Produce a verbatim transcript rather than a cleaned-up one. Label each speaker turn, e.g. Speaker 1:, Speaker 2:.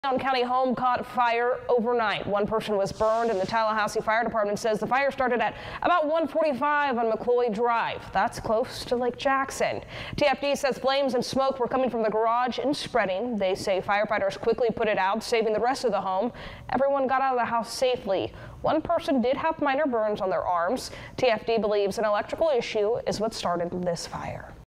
Speaker 1: County home caught fire overnight. One person was burned, and the Tallahassee Fire Department says the fire started at about one forty-five on McLeod Drive. That's close to Lake Jackson. T F D says flames and smoke were coming from the garage and spreading. They say firefighters quickly put it out, saving the rest of the home. Everyone got out of the house safely. One person did have minor burns on their arms. T F D believes an electrical issue is what started this fire.